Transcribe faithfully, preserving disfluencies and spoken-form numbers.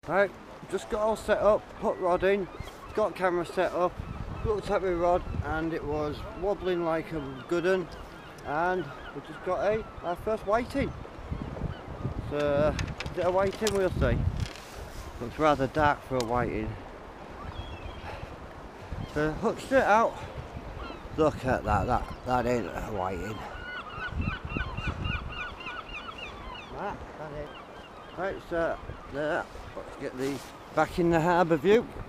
Right, just got all set up, put rod in, got camera set up, looked at my rod and it was wobbling like a good one, and we just got a our first whiting. So, is it a whiting? We'll see. Looks rather dark for a whiting. So hooked straight out. Look at that, that that ain't a whiting. That, that ain't. Right, so there. Let's get the back in the harbour view.